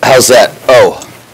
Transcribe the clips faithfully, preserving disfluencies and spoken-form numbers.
how's that? Oh,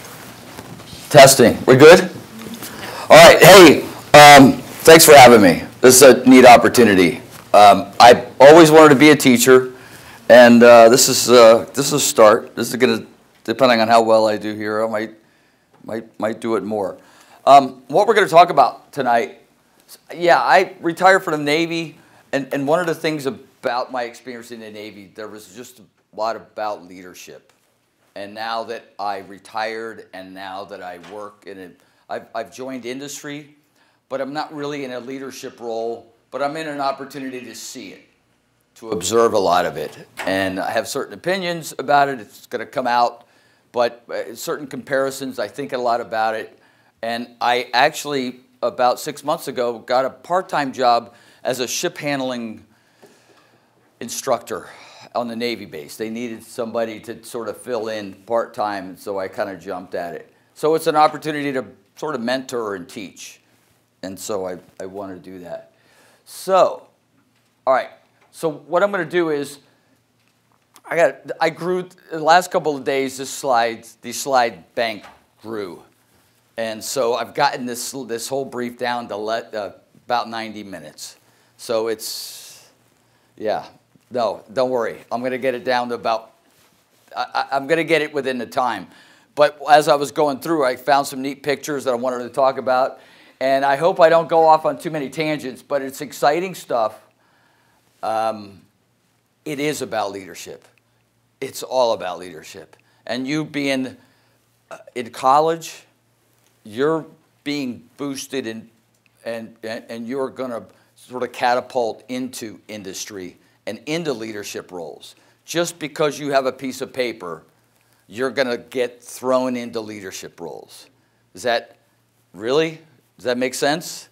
testing. We good? All right. Hey, um, thanks for having me. This is a neat opportunity. Um, I always wanted to be a teacher, and uh, this is uh, this is a start. This is going to, depending on how well I do here, I might might might do it more. Um, what we're going to talk about tonight? Yeah, I retired from the Navy, and and one of the things about my experience in the Navy, there was just a lot about leadership. And now that I retired, and now that I work in it, I've, I've joined industry, but I'm not really in a leadership role, but I'm in an opportunity to see it, to observe a lot of it. And I have certain opinions about it. It's going to come out, but certain comparisons, I think a lot about it. And I actually, about six months ago, got a part-time job as a ship handling instructor on the Navy base. They needed somebody to sort of fill in part-time, and so I kind of jumped at it. So it's an opportunity to sort of mentor and teach, and so I, I want to do that. So, all right, so what I'm going to do is, I got I grew, the last couple of days, this slide, the slide bank grew, and so I've gotten this, this whole brief down to let, uh, about ninety minutes. So it's, yeah. No, don't worry. I'm going to get it down to about, I, I'm going to get it within the time. But as I was going through, I found some neat pictures that I wanted to talk about. And I hope I don't go off on too many tangents, but it's exciting stuff. Um, it is about leadership. It's all about leadership. And you being uh, in college, you're being boosted in, and, and, and you're going to sort of catapult into industry and into leadership roles. Just because you have a piece of paper, you're going to get thrown into leadership roles. Is that really? Does that make sense?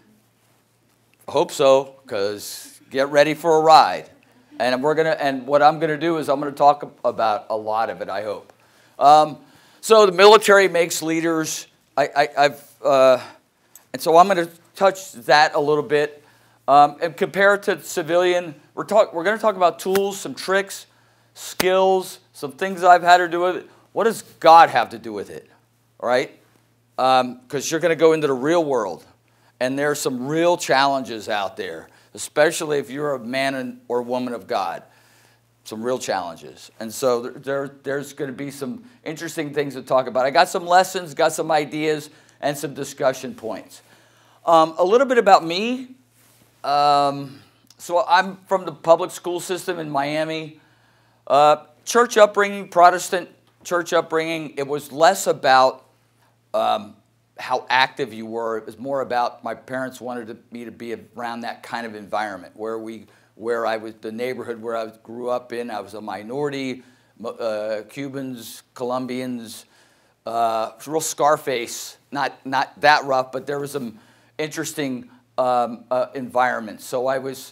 I hope so, because get ready for a ride. And we're gonna. And what I'm going to do is I'm going to talk about a lot of it, I hope. Um, so the military makes leaders. I, I, I've, uh, and so I'm going to touch that a little bit. Um, and compare it to civilian, we're, talk, we're going to talk about tools, some tricks, skills, some things I've had to do with it. What does God have to do with it? All right? Because um, you're going to go into the real world, and there are some real challenges out there, especially if you're a man or woman of God. Some real challenges. And so there, there's going to be some interesting things to talk about. I got some lessons, got some ideas, and some discussion points. Um, a little bit about me. Um, so I'm from the public school system in Miami. Uh, church upbringing, Protestant church upbringing. It was less about um, how active you were. It was more about my parents wanted to, me to be around that kind of environment where we, where I was, the neighborhood where I grew up in. I was a minority, uh, Cubans, Colombians, uh, real Scarface. Not not that rough, but there was some interesting Um, uh, environment. So I was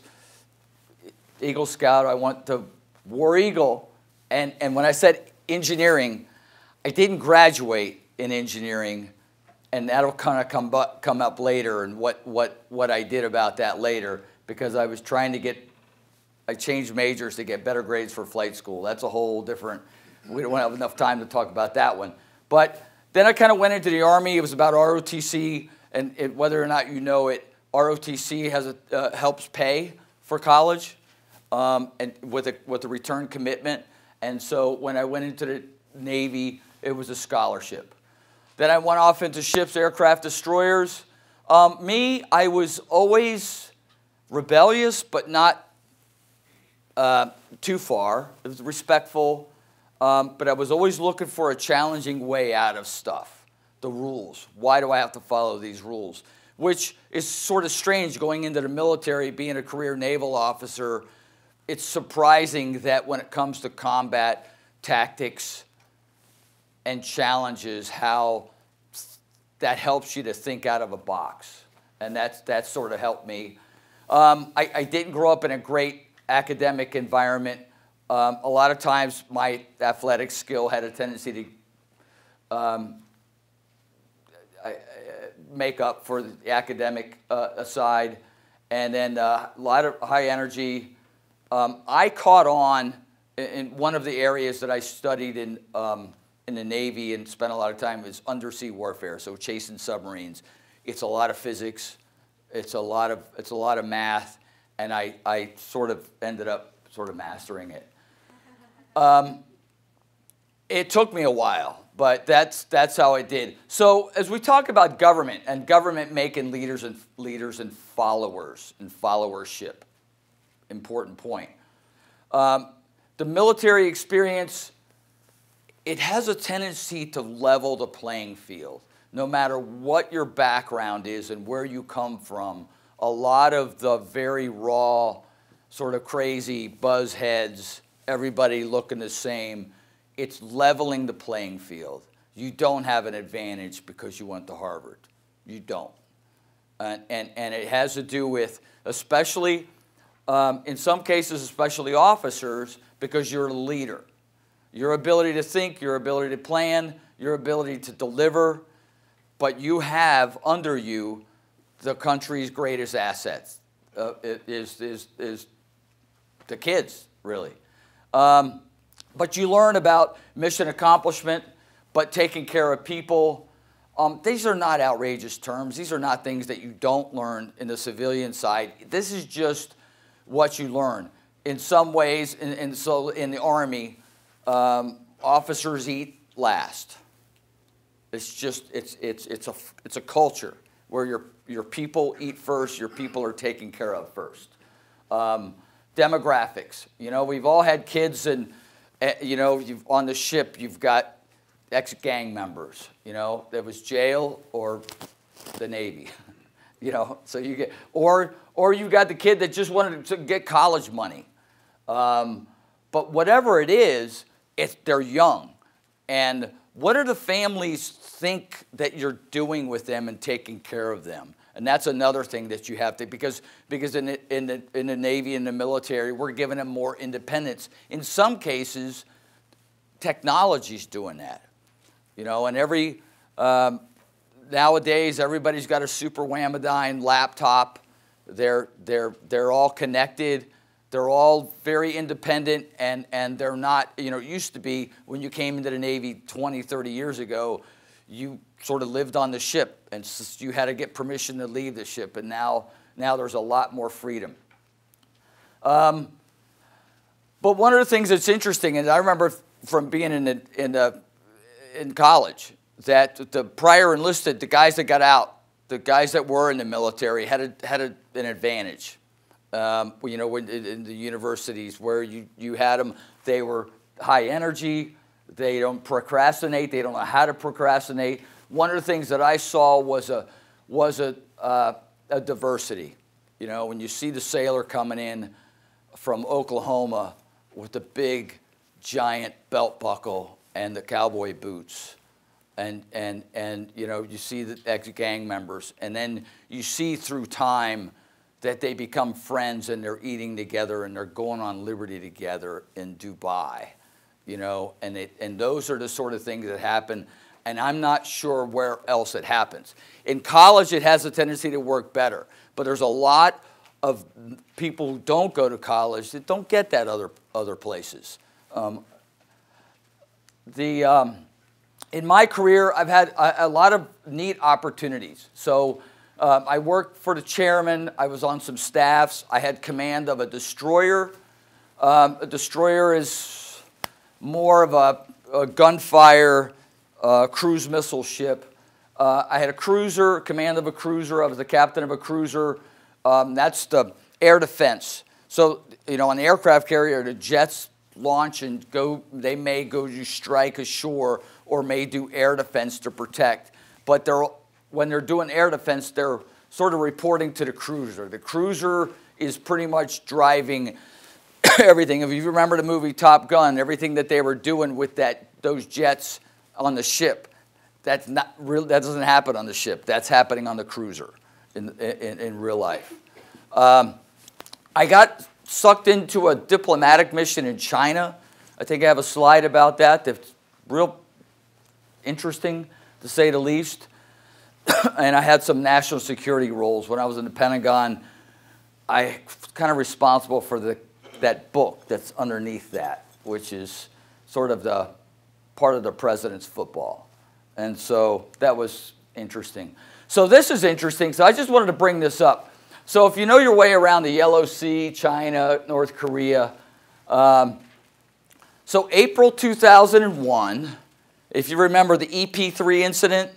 Eagle Scout. I went to War Eagle, and and when I said engineering, I didn't graduate in engineering, and that'll kind of come up, come up later, and what what what I did about that later, because I was trying to get, I changed majors to get better grades for flight school. That's a whole different. We don't have enough time to talk about that one. But then I kind of went into the Army. It was about R O T C, and it, whether or not you know it, R O T C has a, uh, helps pay for college, um, and with a with a return commitment. And so when I went into the Navy, it was a scholarship. Then I went off into ships, aircraft, destroyers. Um, me, I was always rebellious, but not uh, too far. It was respectful, um, but I was always looking for a challenging way out of stuff. The rules. Why do I have to follow these rules? Which is sort of strange going into the military, being a career naval officer. It's surprising that when it comes to combat tactics and challenges, how that helps you to think out of a box. And that's, that sort of helped me. Um, I, I didn't grow up in a great academic environment. Um, a lot of times my athletic skill had a tendency to um, I, make up for the academic uh, side, and then uh, a lot of high energy. Um, I caught on in one of the areas that I studied in um, in the Navy and spent a lot of time is undersea warfare, so chasing submarines. It's a lot of physics, it's a lot of, it's a lot of math, and I, I sort of ended up sort of mastering it. Um, it took me a while, but that's, that's how I did. So as we talk about government, and government making leaders and, leaders and followers, and followership, important point. Um, the military experience, it has a tendency to level the playing field. No matter what your background is and where you come from, a lot of the very raw, sort of crazy buzz heads, everybody looking the same, it's leveling the playing field. You don't have an advantage because you went to Harvard. You don't. And, and, and it has to do with, especially, um, in some cases, especially officers, because you're a leader. Your ability to think, your ability to plan, your ability to deliver, but you have under you the country's greatest assets, uh, is, is, is the kids, really. Um, but you learn about mission accomplishment, but taking care of people. Um, these are not outrageous terms. These are not things that you don't learn in the civilian side. This is just what you learn. In some ways, and, and so in the Army, um, officers eat last. It's just, it's, it's, it's, a, it's a culture where your, your people eat first, your people are taken care of first. Um, demographics, you know, we've all had kids and, uh, you know, you've, on the ship, you've got ex-gang members, you know, there was jail or the Navy, you know, so you get, or, or you got the kid that just wanted to get college money. Um, but whatever it is, it's, they're young. And what do the families think that you're doing with them and taking care of them? And that's another thing that you have to, because, because in, the, in, the, in the Navy and the military, we're giving them more independence. In some cases, technology's doing that. You know, and every, um, nowadays, everybody's got a super whamadine laptop. They're, they're, they're all connected. They're all very independent, and, and they're not, you know, it used to be when you came into the Navy twenty, thirty years ago, you sort of lived on the ship, and you had to get permission to leave the ship, and now, now there's a lot more freedom. Um, but one of the things that's interesting, and I remember from being in, the, in, the, in college, that the prior enlisted, the guys that got out, the guys that were in the military had, a, had a, an advantage. Um, you know, in, in the universities where you, you had them, they were high energy, they don't procrastinate, they don't know how to procrastinate. One of the things that I saw was a, was a, uh, a diversity. You know, when you see the sailor coming in from Oklahoma with the big, giant belt buckle and the cowboy boots, and, and, and you know, you see the ex-gang members, and then you see through time that they become friends and they're eating together and they're going on liberty together in Dubai, you know, and, it, and those are the sort of things that happen, and I'm not sure where else it happens. In college, it has a tendency to work better, but there's a lot of people who don't go to college that don't get that other, other places. Um, the, um, in my career, I've had a, a lot of neat opportunities. So. Um, I worked for the chairman. I was on some staffs. I had command of a destroyer. Um, a destroyer is more of a, a gunfire uh, cruise missile ship. Uh, I had a cruiser, command of a cruiser. I was the captain of a cruiser. Um, that's the air defense. So, you know, on the aircraft carrier, the jets launch and go. They may go to strike ashore or may do air defense to protect. But they're when they're doing air defense, they're sort of reporting to the cruiser. The cruiser is pretty much driving everything. If you remember the movie Top Gun, everything that they were doing with that those jets on the ship, that's not real. That doesn't happen on the ship. That's happening on the cruiser in in, in real life. Um, I got sucked into a diplomatic mission in China. I think I have a slide about that. That's real interesting, to say the least. And I had some national security roles. When I was in the Pentagon, I was kind of responsible for the, that book that's underneath that, which is sort of the part of the president's football. And so that was interesting. So this is interesting. So I just wanted to bring this up. So if you know your way around the Yellow Sea, China, North Korea, um, so April two thousand one, if you remember the E P three incident,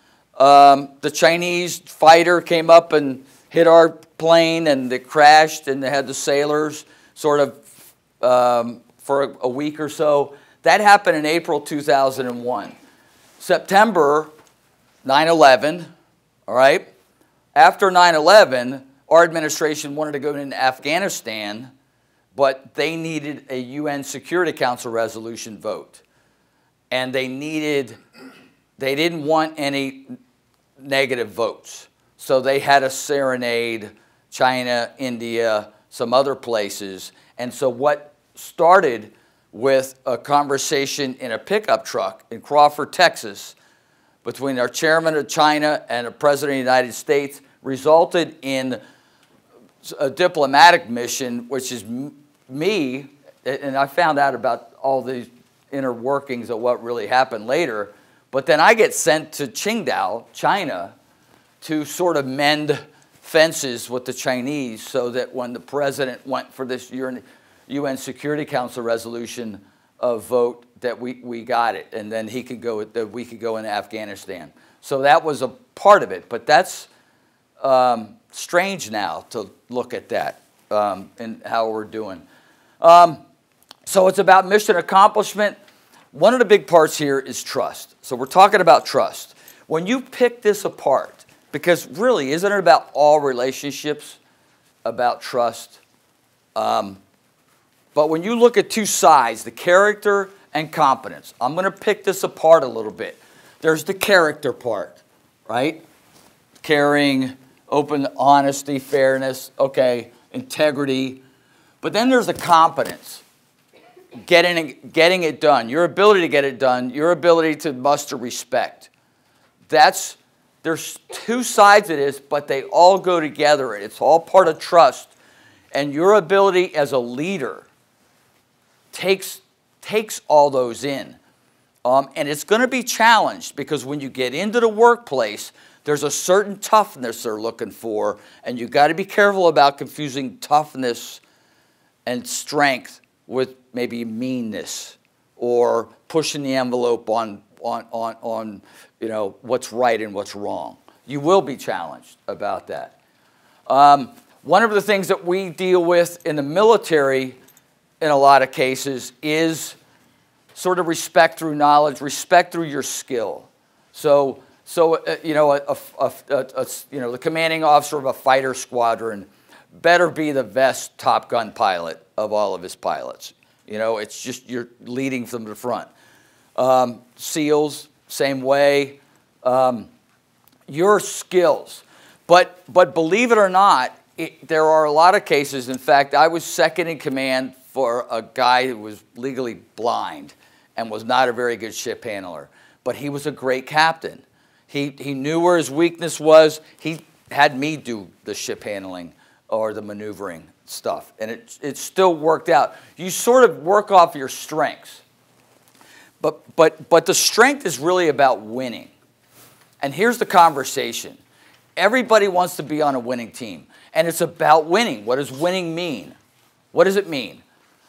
um, the Chinese fighter came up and hit our plane and it crashed and they had the sailors sort of um, for a, a week or so. That happened in April two thousand one. September, nine eleven, all right? After nine eleven, our administration wanted to go into Afghanistan, but they needed a U N Security Council resolution vote. And they needed, they didn't want any negative votes. So they had to serenade China, India, some other places. And so what started with a conversation in a pickup truck in Crawford, Texas, between our chairman of China and the president of the United States resulted in a diplomatic mission, which is me, and I found out about all these inner workings of what really happened later, but then I get sent to Qingdao, China, to sort of mend fences with the Chinese so that when the president went for this U N Security Council resolution uh, vote, that we, we got it, and then he could go, that we could go into Afghanistan. So that was a part of it, but that's um, strange now to look at that um, and how we're doing. Um, so it's about mission accomplishment. One of the big parts here is trust. So we're talking about trust. When you pick this apart, because really, isn't it about all relationships about trust? Um, but when you look at two sides, the character and competence, I'm going to pick this apart a little bit. There's the character part, right? Caring, open honesty, fairness, okay, integrity. But then there's the competence, getting, getting it done, your ability to get it done, your ability to muster respect. That's, there's two sides of this, but they all go together. It's all part of trust. And your ability as a leader takes, takes all those in. Um, and it's going to be challenged because when you get into the workplace, there's a certain toughness they're looking for, and you've got to be careful about confusing toughness and strength with maybe meanness or pushing the envelope on, on, on, on you know, what's right and what's wrong. You will be challenged about that. Um, one of the things that we deal with in the military in a lot of cases is sort of respect through knowledge, respect through your skill. So, so uh, you know, a, a, a, a, you know, the commanding officer of a fighter squadron better be the best Top Gun pilot of all of his pilots. You know, it's just you're leading from the front. Um, SEALs, same way. Um, your skills. But, but believe it or not, it, there are a lot of cases. In fact, I was second in command for a guy who was legally blind and was not a very good ship handler. But he was a great captain. He, he knew where his weakness was. He had me do the ship handling or the maneuvering stuff. And it, it still worked out. You sort of work off your strengths. But, but, but the strength is really about winning. And here's the conversation. Everybody wants to be on a winning team. And it's about winning. What does winning mean? What does it mean?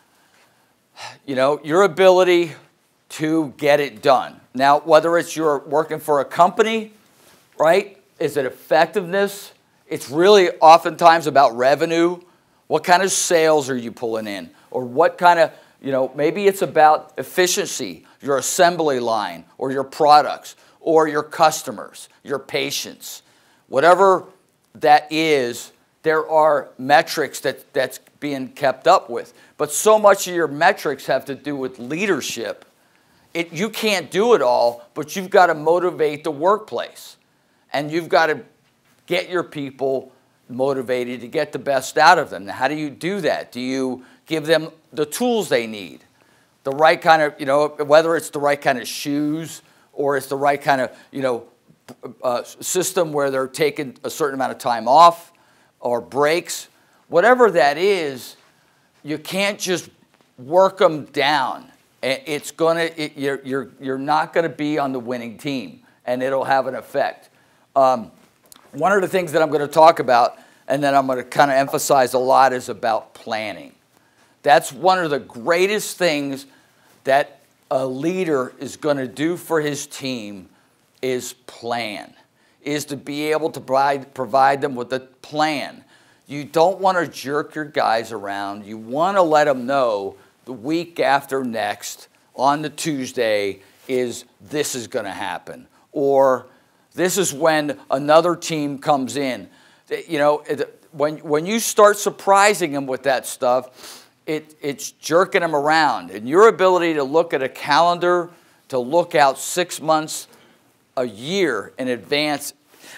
You know, your ability to get it done. Now, whether it's you're working for a company, right? Is it effectiveness? It's really oftentimes about revenue. What kind of sales are you pulling in? Or what kind of, you know, maybe it's about efficiency, your assembly line, or your products, or your customers, your patients. Whatever that is, there are metrics that, that's being kept up with. But so much of your metrics have to do with leadership. It, you can't do it all, but you've got to motivate the workplace. And you've got to get your people motivated to get the best out of them. Now, how do you do that? Do you give them the tools they need? The right kind of, you know, whether it's the right kind of shoes or it's the right kind of, you know, uh, system where they're taking a certain amount of time off or breaks. Whatever that is, you can't just work them down. And it's gonna, it, you're, you're, you're not gonna be on the winning team, and it'll have an effect. Um, one of the things that I'm gonna talk about, and then I'm gonna kind of emphasize a lot, is about planning. That's one of the greatest things that a leader is gonna do for his team, is plan, is to be able to provide, provide them with a plan. You don't wanna jerk your guys around. You wanna let them know the week after next, on the Tuesday, is this is going to happen. Or this is when another team comes in. You know, when, when you start surprising them with that stuff, it, it's jerking them around. And your ability to look at a calendar, to look out six months, a year in advance,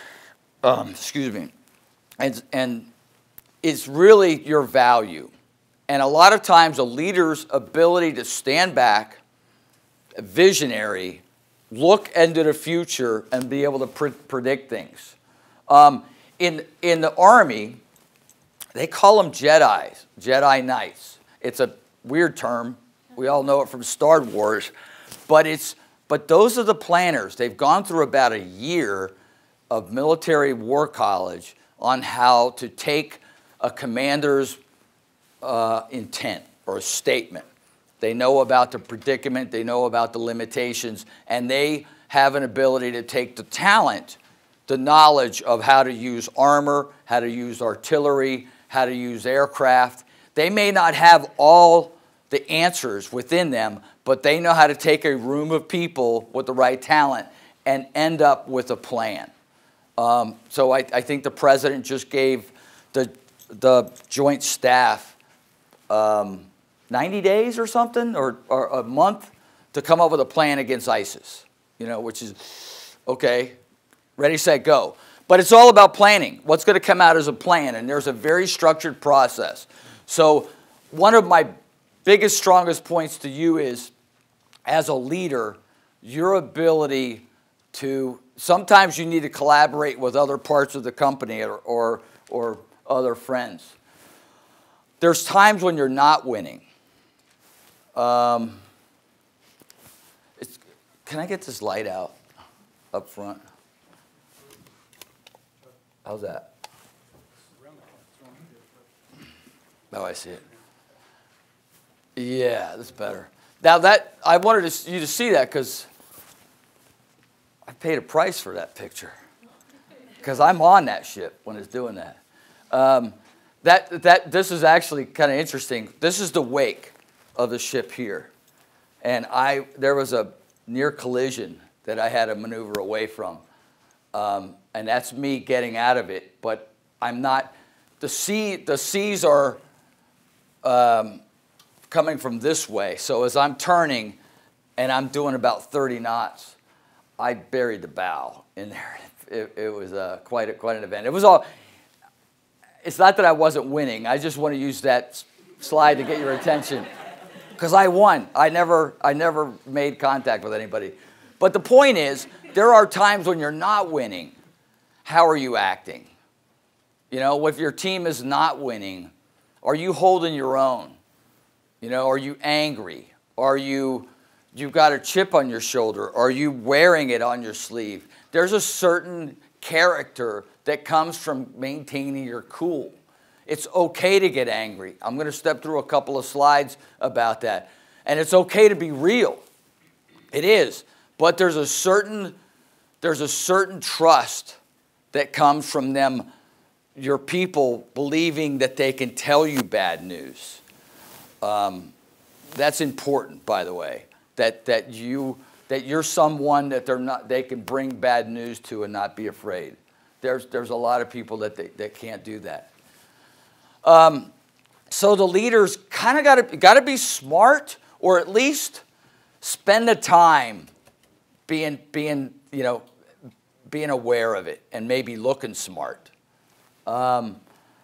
um, excuse me, and, and is really your value. And a lot of times a leader's ability to stand back, a visionary, look into the future and be able to pre predict things. Um, in, in the Army, they call them Jedis, Jedi Knights. It's a weird term. We all know it from Star Wars. But, it's, but those are the planners. They've gone through about a year of military war college on how to take a commander's Uh, intent or a statement. They know about the predicament, they know about the limitations, and they have an ability to take the talent, the knowledge of how to use armor, how to use artillery, how to use aircraft. They may not have all the answers within them, but they know how to take a room of people with the right talent and end up with a plan. Um, so I, I think the president just gave the, the joint staff Um, ninety days or something, or, or a month, to come up with a plan against ISIS, you know, which is, okay, ready, set, go. But it's all about planning. What's going to come out as a plan, and there's a very structured process. So one of my biggest, strongest points to you is, as a leader, your ability to, sometimes you need to collaborate with other parts of the company or, or, or other friends. There's times when you're not winning. Um, it's, can I get this light out up front? How's that? Oh, I see it. Yeah, that's better. Now that, I wanted to, you to see that because I paid a price for that picture. Because I'm on that ship when it's doing that. Um, That, that, this is actually kind of interesting. This is the wake of the ship here. And I, there was a near collision that I had to maneuver away from. Um, and that's me getting out of it. But I'm not, the, sea, the seas are um, coming from this way. So as I'm turning and I'm doing about thirty knots, I buried the bow in there. It, it was uh, quite, a, quite an event. It was all... It's not that I wasn't winning. I just want to use that slide to get your attention. Because I won. I never, I never made contact with anybody. But the point is, there are times when you're not winning. How are you acting? You know, if your team is not winning, are you holding your own? You know, are you angry? Are you, you've got a chip on your shoulder? Are you wearing it on your sleeve? There's a certain character that comes from maintaining your cool. It's okay to get angry. I'm going to step through a couple of slides about that. And it's okay to be real. It is. But there's a certain, there's a certain trust that comes from them, your people, believing that they can tell you bad news. Um, that's important, by the way, that, that, you, that you're someone that they're not, they can bring bad news to and not be afraid. There's, there's a lot of people that, they, that can't do that. Um, so the leaders kind of got to got to be smart, or at least spend the time being, being, you know, being aware of it and maybe looking smart. Um,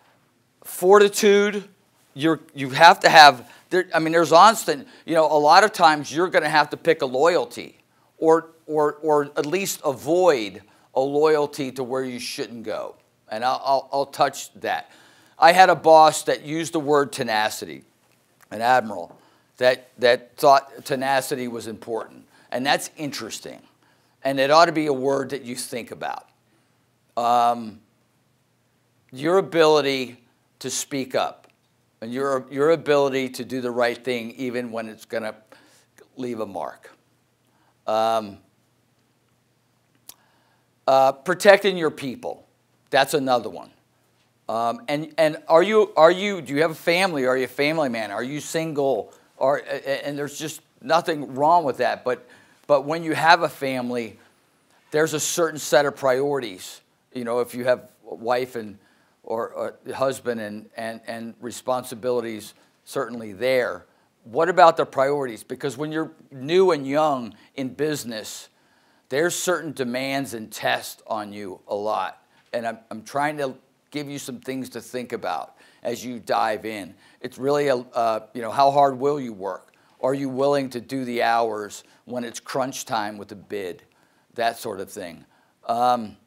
fortitude, you're, you have to have, there, I mean, there's constant, you know, a lot of times you're going to have to pick a loyalty or, or, or at least avoid a loyalty to where you shouldn't go. And I'll, I'll, I'll touch that. I had a boss that used the word tenacity, an admiral. that, that thought tenacity was important. And that's interesting. And it ought to be a word that you think about. Um, your ability to speak up and your, your ability to do the right thing even when it's going to leave a mark. Um, uh, protecting your people. That's another one. Um, and and are you are you do you have a family? Are you a family man? Are you single? Or and there's just nothing wrong with that. But but when you have a family, there's a certain set of priorities. You know, if you have a wife and or, or husband and and and responsibilities certainly there. What about the priorities? Because when you're new and young in business, there's certain demands and tests on you a lot. And I'm I'm trying to give you some things to think about as you dive in. It's really, a, uh, you know, how hard will you work? Are you willing to do the hours when it's crunch time with a bid? That sort of thing. Um,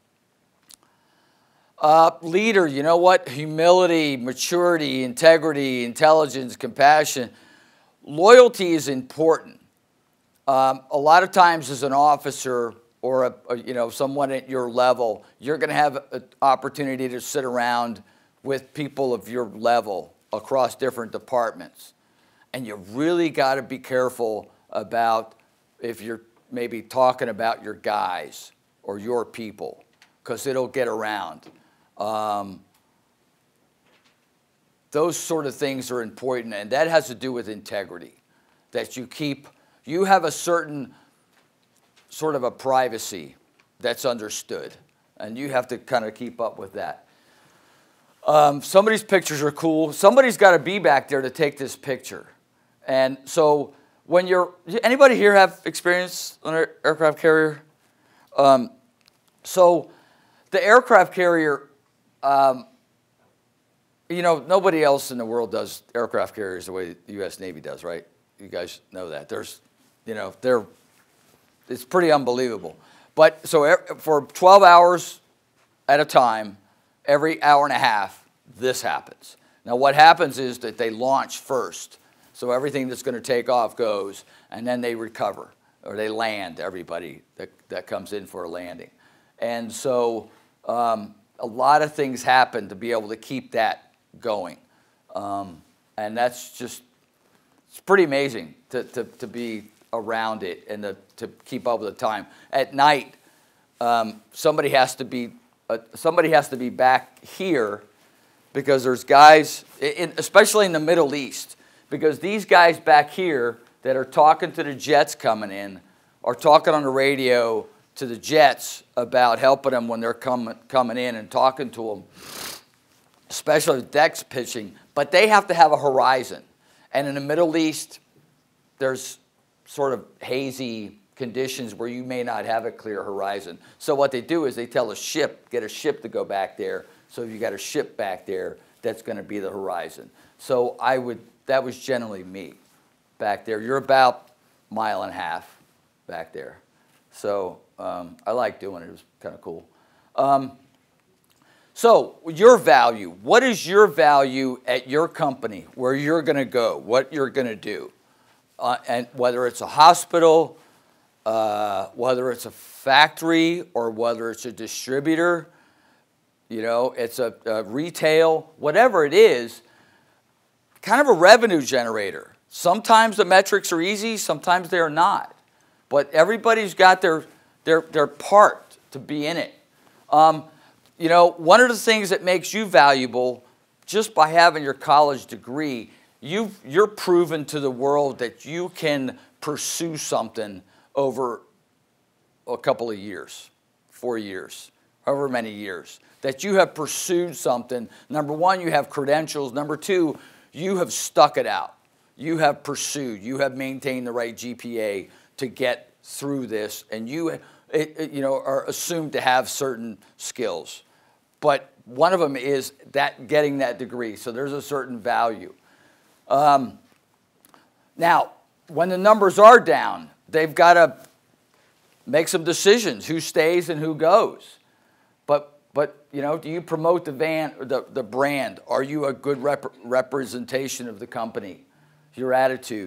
uh, leader, you know what? Humility, maturity, integrity, intelligence, compassion. Loyalty is important. Um, a lot of times as an officer, or a, a, you know, someone at your level, you're going to have an opportunity to sit around with people of your level across different departments. And you really got to be careful about if you're maybe talking about your guys or your people, because it'll get around. Um, those sort of things are important, and that has to do with integrity, that you keep, you have a certain sort of a privacy that's understood, and you have to kind of keep up with that. Um, somebody's pictures are cool. Somebody's got to be back there to take this picture. And so when you're, anybody here have experience on an aircraft carrier? Um, so the aircraft carrier, um, you know, nobody else in the world does aircraft carriers the way the U S Navy does, right? You guys know that. There's, you know, they're, it's pretty unbelievable. But so for twelve hours at a time, every hour and a half, this happens. Now what happens is that they launch first. So everything that's going to take off goes, and then they recover, or they land everybody that, that comes in for a landing. And so um, a lot of things happen to be able to keep that going. Um, and that's just, it's pretty amazing to, to, to be around it and to, to keep up with the time. At night, um, somebody has to be uh, somebody has to be back here because there's guys, in, especially in the Middle East, because these guys back here that are talking to the jets coming in are talking on the radio to the jets about helping them when they're coming coming in and talking to them, especially decks pitching. But they have to have a horizon, and in the Middle East, there's sort of hazy conditions where you may not have a clear horizon. So what they do is they tell a ship, get a ship to go back there. So if you got a ship back there, that's going to be the horizon. So I would, that was generally me back there. You're about a mile and a half back there. So um, I like doing it. It was kind of cool. Um, so your value, what is your value at your company, where you're going to go, what you're going to do? Uh, and whether it's a hospital, uh, whether it's a factory, or whether it's a distributor, you know, it's a, a retail, whatever it is, kind of a revenue generator. Sometimes the metrics are easy, sometimes they're not. But everybody's got their, their, their part to be in it. Um, you know, one of the things that makes you valuable, just by having your college degree, You've, you're proven to the world that you can pursue something over a couple of years, four years, however many years, that you have pursued something. Number one, you have credentials. Number two, you have stuck it out. You have pursued. You have maintained the right G P A to get through this, and you, it, it, you know, are assumed to have certain skills. But one of them is that getting that degree, so there's a certain value. Um, now, when the numbers are down, they've got to make some decisions, who stays and who goes. But, but you know, do you promote the, van, the, the brand? Are you a good rep representation of the company? Your attitude.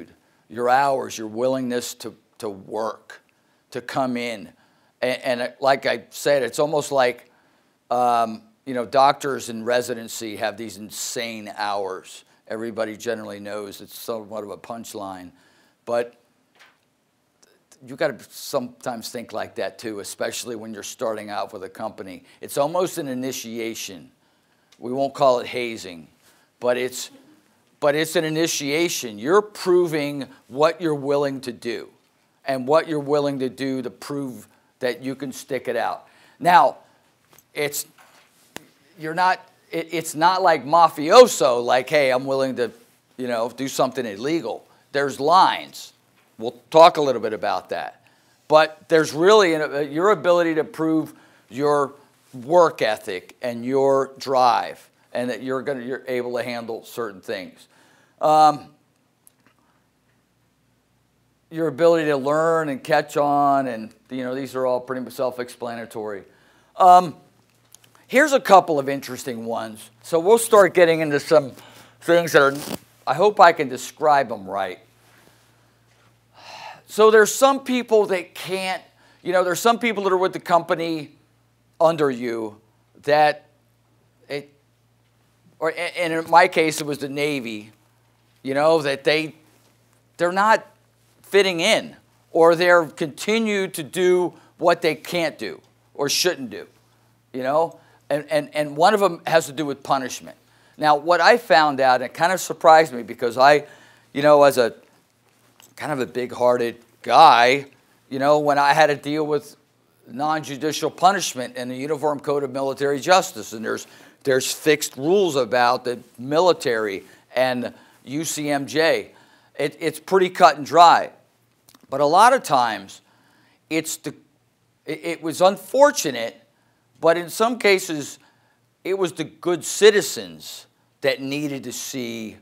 your hours, your willingness to, to work, to come in. And, and like I said, it's almost like, um, you know, doctors in residency have these insane hours. Everybody generally knows it's somewhat of a punchline. But you got to sometimes think like that too, especially when you're starting out with a company. It's almost an initiation. We won't call it hazing, but it's, but it's an initiation. You're proving what you're willing to do and what you're willing to do to prove that you can stick it out. Now, it's, you're not, it, it's not like mafioso, like, hey, I'm willing to, you know, do something illegal. There's lines. We'll talk a little bit about that. But there's really an, your ability to prove your work ethic and your drive, and that you're going to, you're able to handle certain things. Um, your ability to learn and catch on, and you know, these are all pretty self-explanatory. Um, here's a couple of interesting ones. So we'll start getting into some things that are, I hope I can describe them right. So there's some people that can't, you know, there's some people that are with the company under you that, it, or and in my case it was the Navy, you know, that they, they're not fitting in, or they're continue to do what they can't do or shouldn't do, you know, and, and, and one of them has to do with punishment. Now, what I found out, and it kind of surprised me because I, you know, as a kind of a big-hearted guy, you know, when I had to deal with non-judicial punishment in the Uniform Code of Military Justice, and there's, there's fixed rules about the military and U C M J. It, it's pretty cut and dry. But a lot of times, it's the, it, it was unfortunate, but in some cases, it was the good citizens that needed to see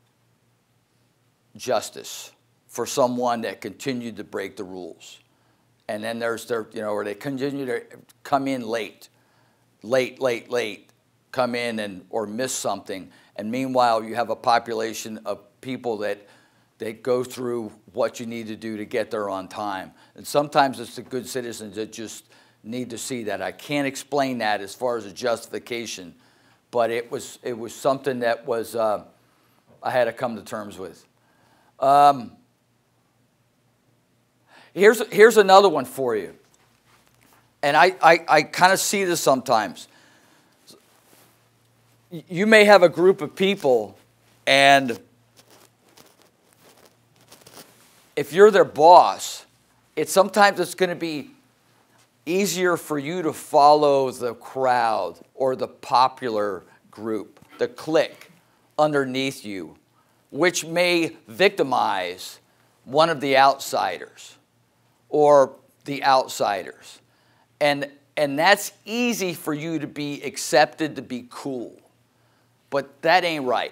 justice for someone that continued to break the rules. And then there's their, you know, or they continue to come in late, late, late, late, come in and, or miss something. And meanwhile, you have a population of people that they go through what you need to do to get there on time. And sometimes it's the good citizens that just need to see that. I can't explain that as far as a justification, but it was, it was something that was, uh, I had to come to terms with. Um, here's, here's another one for you. And I, I, I kind of see this sometimes. You may have a group of people, and if you're their boss, it's sometimes it's going to be easier for you to follow the crowd or the popular group, the clique underneath you, which may victimize one of the outsiders or the outsiders. And, and that's easy for you to be accepted, to be cool. But that ain't right.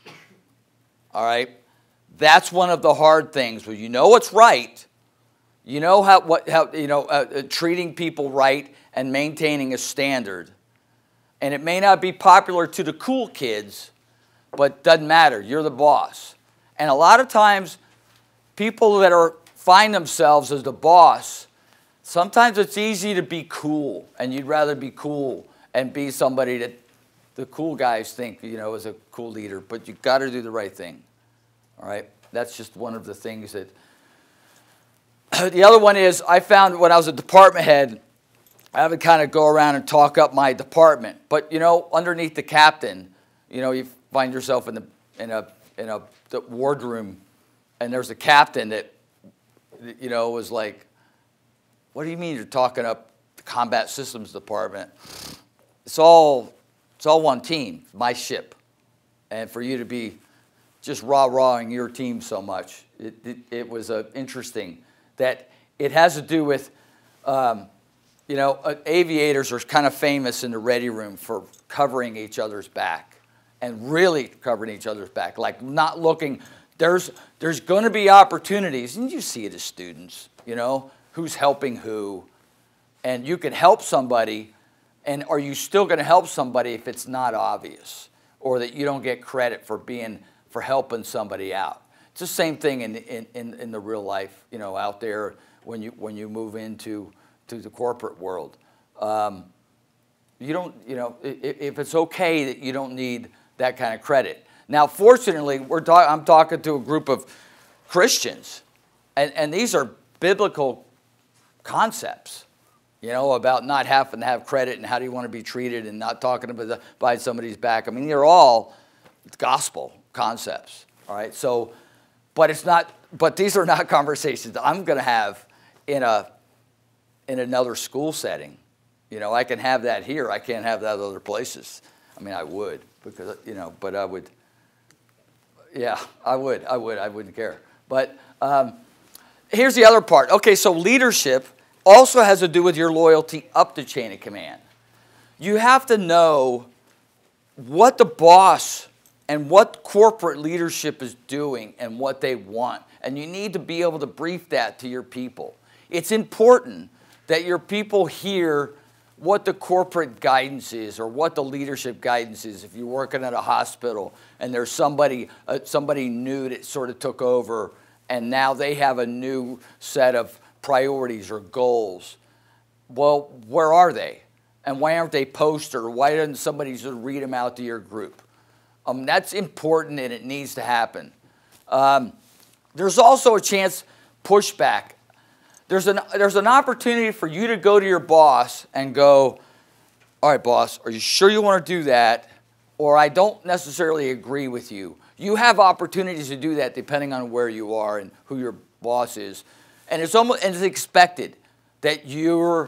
All right? That's one of the hard things where you know what's right, you know how, what, how you know, uh, uh, treating people right and maintaining a standard. And it may not be popular to the cool kids, but doesn't matter. You're the boss. And a lot of times, people that are find themselves as the boss, sometimes it's easy to be cool, and you'd rather be cool and be somebody that the cool guys think, you know, is a cool leader. But you've got to do the right thing. All right? That's just one of the things that... The other one is, I found when I was a department head, I would kind of go around and talk up my department. But, you know, underneath the captain, you know, you find yourself in, the, in a in a the wardroom, and there's a captain that, you know, was like, what do you mean you're talking up the combat systems department? It's all, it's all one team, my ship. And for you to be just rah-rahing your team so much, it, it, it was uh, interesting that it has to do with, um, you know, uh, aviators are kind of famous in the ready room for covering each other's back and really covering each other's back, like not looking. There's, there's going to be opportunities, and you see it as students, you know, who's helping who, and you can help somebody, and are you still going to help somebody if it's not obvious, or that you don't get credit for being, for helping somebody out? It's the same thing in, in, in, in the real life, you know, out there when you, when you move into to the corporate world. Um, you don't, you know, if, if it's okay that you don't need that kind of credit. Now, fortunately, we're talk I'm talking to a group of Christians, and, and these are biblical concepts, you know, about not having to have credit and how do you want to be treated and not talking about behind somebody's back. I mean, they're all gospel concepts, all right? So, but it's not, but these are not conversations I'm going to have in a, in another school setting. You know, I can have that here. I can't have that other places. I mean, I would, because, you know, but I would, yeah, I would, I would, I wouldn't care. But um, here's the other part. Okay, so leadership also has to do with your loyalty up the chain of command. You have to know what the boss and what corporate leadership is doing and what they want. And you need to be able to brief that to your people. It's important that your people hear what the corporate guidance is or what the leadership guidance is. If you're working at a hospital and there's somebody, uh, somebody new that sort of took over and now they have a new set of priorities or goals. Well, where are they? And why aren't they posted? Or why doesn't somebody just read them out to your group? Um, that's important and it needs to happen. Um, there's also a chance pushback. There's an, there's an opportunity for you to go to your boss and go, all right, boss, are you sure you want to do that? Or I don't necessarily agree with you. You have opportunities to do that depending on where you are and who your boss is. And it's almost and it's expected that you're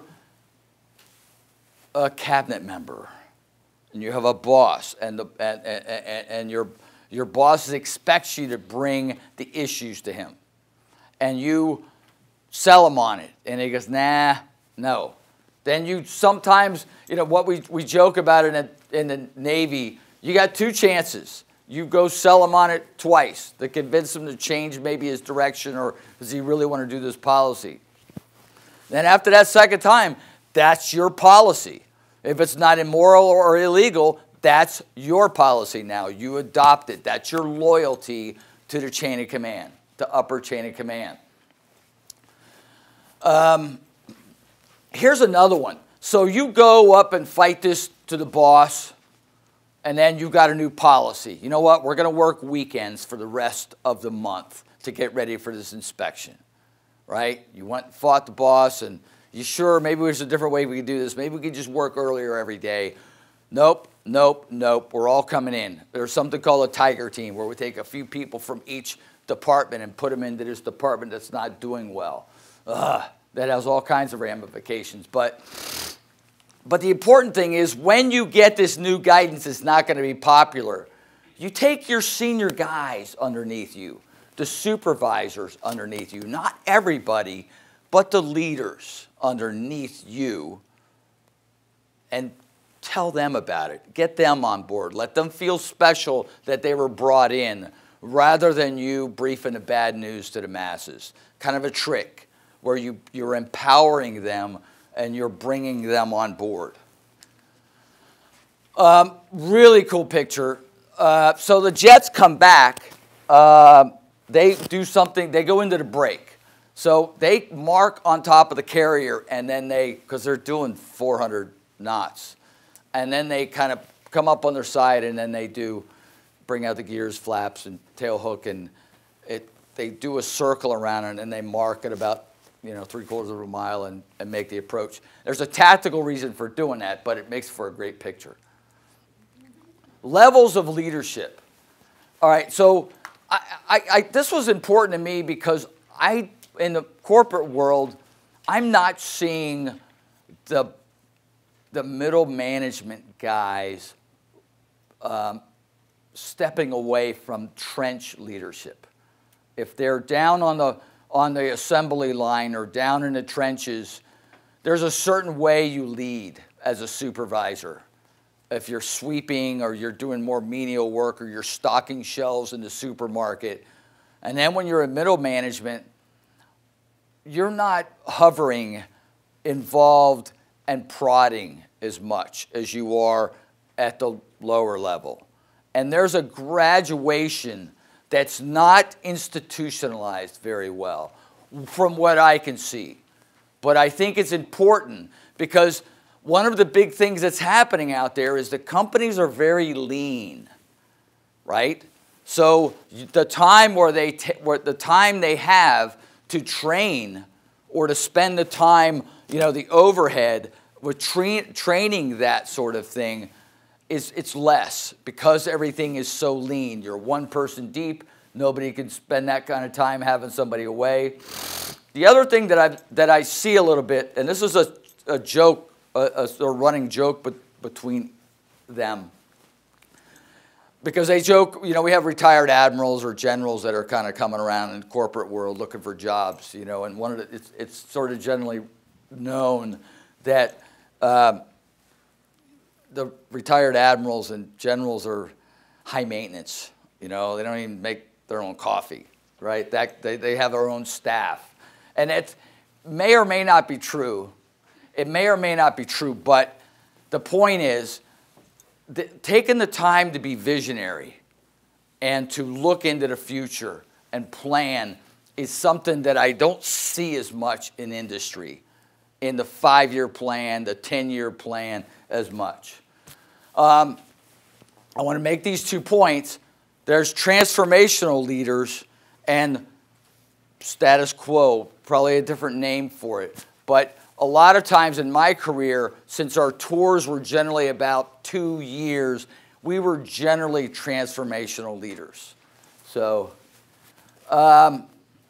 a cabinet member and you have a boss and, the, and, and, and your, your boss expects you to bring the issues to him. And you sell him on it. And he goes, nah, no. Then you sometimes, you know, what we, we joke about in, a, in the Navy, you got two chances. You go sell him on it twice to convince him to change maybe his direction or does he really want to do this policy. Then after that second time, that's your policy. If it's not immoral or illegal, that's your policy now. You adopt it. That's your loyalty to the chain of command, the upper chain of command. Um, here's another one. So you go up and fight this to the boss, and then you got a new policy. You know what? We're going to work weekends for the rest of the month to get ready for this inspection, right? You went and fought the boss, and you sure maybe there's a different way we could do this. Maybe we could just work earlier every day. Nope, nope, nope. We're all coming in. There's something called a tiger team where we take a few people from each department and put them into this department that's not doing well. Ugh, that has all kinds of ramifications. But, but the important thing is when you get this new guidance, it's not going to be popular. You take your senior guys underneath you, the supervisors underneath you, not everybody, but the leaders underneath you, and tell them about it. Get them on board. Let them feel special that they were brought in rather than you briefing the bad news to the masses. Kind of a trick where you, you're empowering them and you're bringing them on board. Um, really cool picture. Uh, so the jets come back. Uh, they do something. They go into the break. So they mark on top of the carrier, and then they, because they're doing four hundred knots, and then they kind of come up on their side, and then they do bring out the gears, flaps, and tail hook, and it, they do a circle around it, and they mark it about, you know, three quarters of a mile and, and make the approach. There's a tactical reason for doing that, but it makes for a great picture. Levels of leadership. All right, so I, I, I, this was important to me because I, in the corporate world, I'm not seeing the, the middle management guys um, stepping away from trench leadership. If they're down on the on the assembly line or down in the trenches, there's a certain way you lead as a supervisor. If you're sweeping or you're doing more menial work or you're stocking shelves in the supermarket. And then when you're in middle management, you're not hovering, involved, and prodding as much as you are at the lower level. And there's a graduation that's not institutionalized very well, from what I can see. But I think it's important because one of the big things that's happening out there is the companies are very lean, right? So the time where they t where the time they have to train or to spend the time, you know, the overhead with tra training that sort of thing is it's less because everything is so lean. You're one person deep. Nobody can spend that kind of time having somebody away. The other thing that I that I see a little bit, and this is a, a joke, a, a running joke but between them, because they joke, you know, we have retired admirals or generals that are kind of coming around in the corporate world looking for jobs, you know, and one of the, it's, it's sort of generally known that uh, the retired admirals and generals are high maintenance, you know, they don't even make their own coffee, right? That, they, they have their own staff. And it may or may not be true. It may or may not be true, but the point is, the, taking the time to be visionary and to look into the future and plan is something that I don't see as much in industry, in the five-year plan, the ten-year plan as much. Um, I want to make these two points. There's transformational leaders and status quo, probably a different name for it. But a lot of times in my career, since our tours were generally about two years, we were generally transformational leaders. So, um,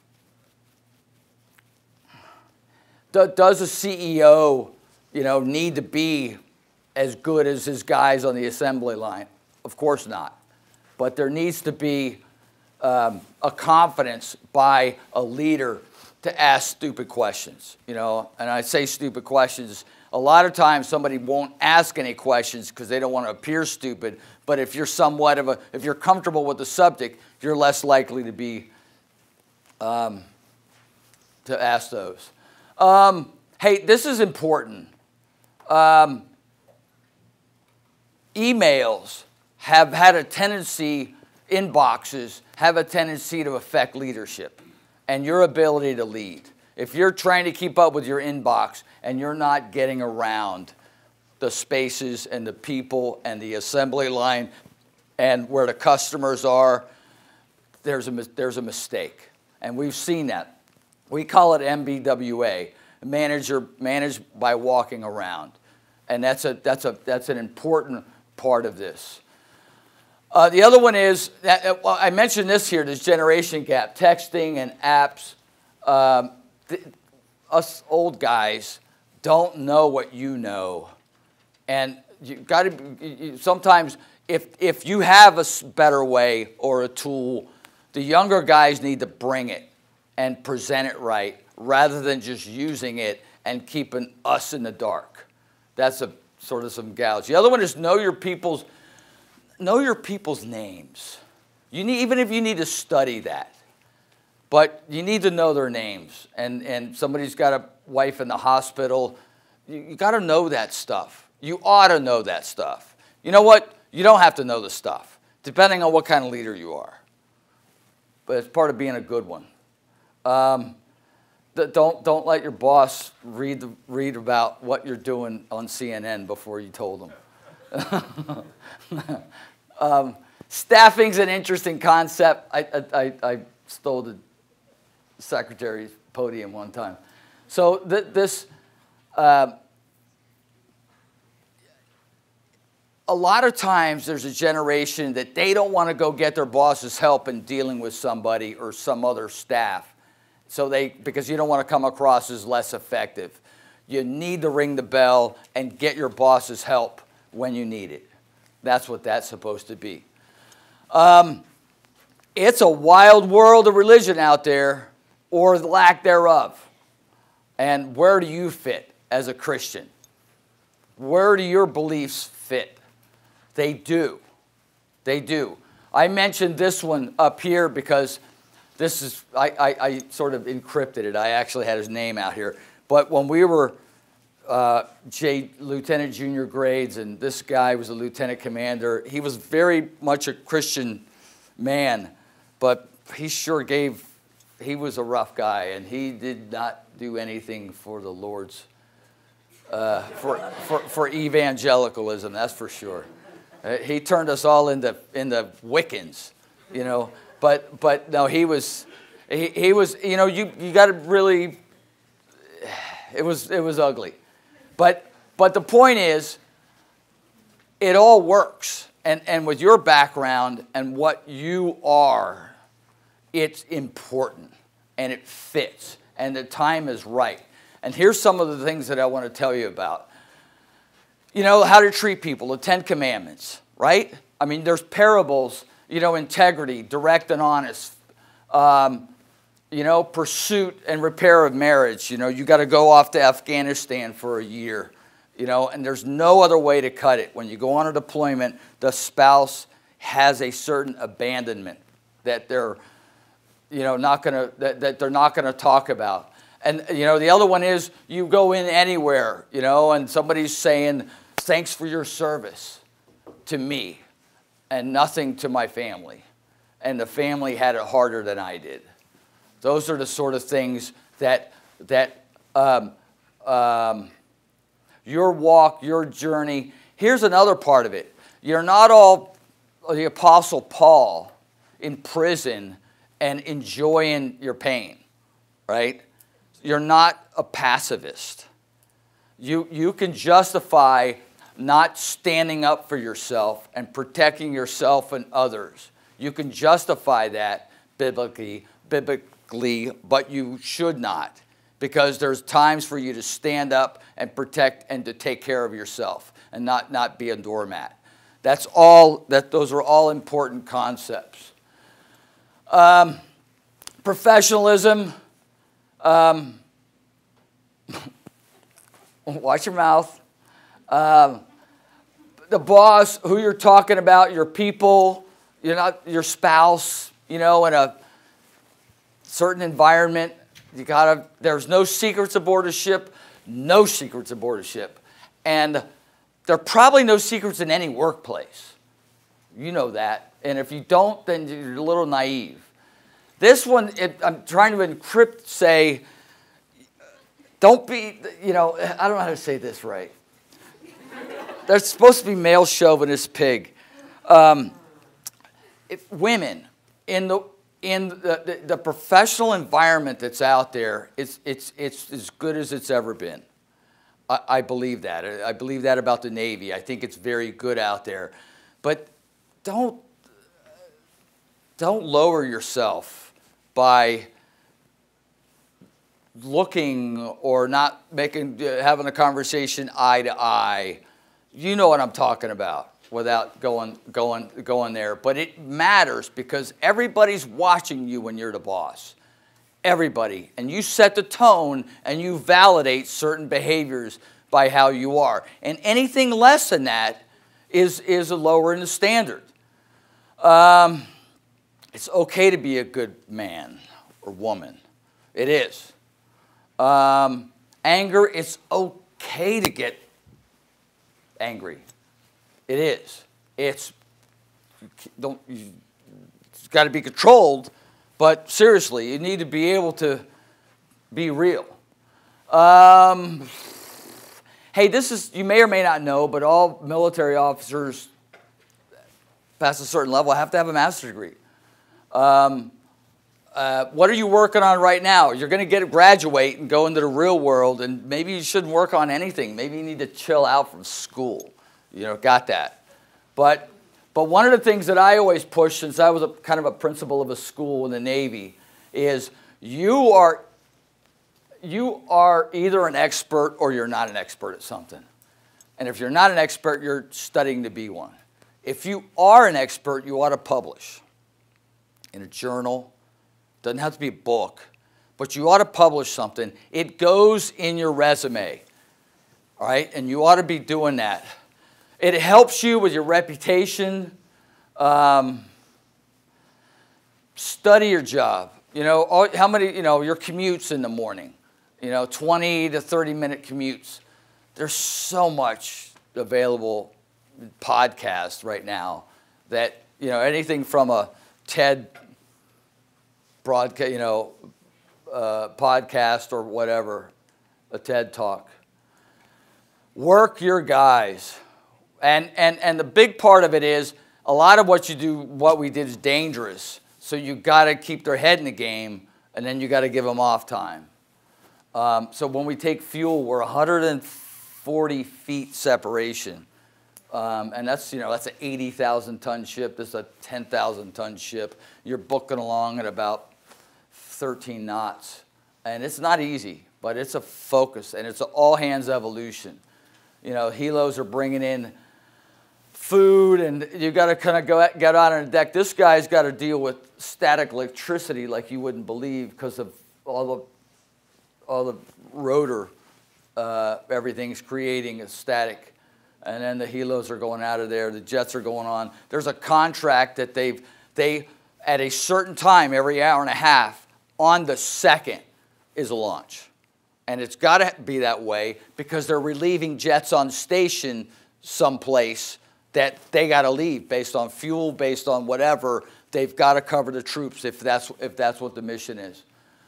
does a C E O, you know, need to be as good as his guys on the assembly line? Of course not. But there needs to be um, a confidence by a leader to ask stupid questions, you know, and I say stupid questions. A lot of times somebody won't ask any questions because they don't want to appear stupid, but if you're somewhat of a, if you're comfortable with the subject, you're less likely to be, um, to ask those. Um, hey, this is important. Um, emails have had a tendency, inboxes have a tendency to affect leadership and your ability to lead. If you're trying to keep up with your inbox and you're not getting around the spaces and the people and the assembly line and where the customers are, there's a, there's a mistake. And we've seen that. We call it M B W A, manager, managed by walking around. And that's, a, that's, a, that's an important part of this. Uh, the other one is, that, uh, well, I mentioned this here, this generation gap, texting and apps. Um, us old guys don't know what you know. And you got to, sometimes if, if you have a better way or a tool, the younger guys need to bring it and present it right rather than just using it and keeping us in the dark. That's a sort of some gouge. The other one is know your people's Know your people's names. You need, even if you need to study that, but you need to know their names. And, and somebody's got a wife in the hospital, you, you got to know that stuff. You ought to know that stuff. You know what? You don't have to know the stuff, depending on what kind of leader you are. But it's part of being a good one. Um, don't, don't let your boss read, the, read about what you're doing on C N N before you told them. um, staffing's an interesting concept. I, I, I stole the secretary's podium one time. So th this, uh, a lot of times there's a generation that they don't want to go get their boss's help in dealing with somebody or some other staff. So they, because you don't want to come across as less effective. You need to ring the bell and get your boss's help when you need it. That's what that's supposed to be. Um, it's a wild world of religion out there, or the lack thereof. And where do you fit as a Christian? Where do your beliefs fit? They do. They do. I mentioned this one up here because this is, I, I, I sort of encrypted it. I actually had his name out here. But when we were Uh, J, lieutenant junior grades, and this guy was a lieutenant commander. He was very much a Christian man, but he sure gave, he was a rough guy, and he did not do anything for the Lord's, uh, for, for, for evangelicalism, that's for sure. Uh, he turned us all into, into Wiccans, you know, but, but no, he was, he, he was, you know, you, you got to really, it was, it was ugly. But, but the point is, it all works. And, and with your background and what you are, it's important and it fits and the time is right. And here's some of the things that I want to tell you about. You know, how to treat people, the Ten Commandments, right? I mean, there's parables, you know, integrity, direct and honest, um, you know, pursuit and repair of marriage. You know, you got to go off to Afghanistan for a year. You know, and there's no other way to cut it. When you go on a deployment, the spouse has a certain abandonment that they're, you know, not gonna that, that they're not gonna talk about. And you know, the other one is you go in anywhere, you know, and somebody's saying, "Thanks for your service to me, and nothing to my family," and the family had it harder than I did. Those are the sort of things that that. Um, um, Your walk, your journey. Here's another part of it. You're not all the Apostle Paul in prison and enjoying your pain, right? You're not a pacifist. You, you can justify not standing up for yourself and protecting yourself and others. You can justify that biblically, biblically, but you should not. Because there's times for you to stand up and protect and to take care of yourself and not, not be a doormat. That's all, that, those are all important concepts. Um, professionalism. Um, watch your mouth. Um, the boss, who you're talking about, your people, you're not your spouse, you know, in a certain environment. You gotta, there's no secrets aboard a ship, no secrets aboard a ship. And there are probably no secrets in any workplace. You know that. And if you don't, then you're a little naive. This one, it, I'm trying to encrypt, say, don't be, you know, I don't know how to say this right. There's supposed to be male chauvinist pig. Um, if women in the In the, the, the professional environment that's out there, it's, it's, it's as good as it's ever been. I, I believe that. I believe that about the Navy. I think it's very good out there. But don't, don't lower yourself by looking or not making, having a conversation eye to eye. You know what I'm talking about. Without going, going, going there. But it matters because everybody's watching you when you're the boss. Everybody. And you set the tone and you validate certain behaviors by how you are. And anything less than that is, is a lower in the standard. Um, it's okay to be a good man or woman. It is. Um, anger, it's okay to get angry. It is. It's don't. It's got to be controlled, but seriously, you need to be able to be real. Um, hey, this is, you may or may not know, but all military officers past a certain level have to have a master's degree. Um, uh, what are you working on right now? You're going to get graduate and go into the real world, and maybe you shouldn't work on anything. Maybe you need to chill out from school. You know, got that. But, but one of the things that I always push, since I was a, kind of a principal of a school in the Navy, is you are, you are either an expert or you're not an expert at something. And if you're not an expert, you're studying to be one. If you are an expert, you ought to publish in a journal. Doesn't have to be a book, but you ought to publish something. It goes in your resume, all right? And you ought to be doing that. It helps you with your reputation. Um, study your job. You know, all, how many, you know, your commutes in the morning, you know, twenty to thirty minute commutes. There's so much available podcast right now that, you know, anything from a TED broadcast, you know, uh, podcast or whatever, a TED Talk. Work your guys. And, and, and the big part of it is a lot of what you do, what we did is dangerous. So you got to keep their head in the game, and then you got to give them off time. Um, so when we take fuel, we're one hundred forty feet separation. Um, and that's, you know, that's an eighty thousand ton ship. This is a ten thousand ton ship. You're booking along at about thirteen knots. And it's not easy, but it's a focus, and it's an all-hands evolution. You know, helos are bringing in food, and you got to kind of go out, get out on the deck. This guy's got to deal with static electricity like you wouldn't believe because of all the, all the rotor, uh, everything's creating a static. And then the helos are going out of there. The jets are going on. There's a contract that they've, they, at a certain time, every hour and a half, on the second is a launch. And it's got to be that way because they're relieving jets on station someplace that they got to leave based on fuel, based on whatever. They've got to cover the troops if that's, if that's what the mission is.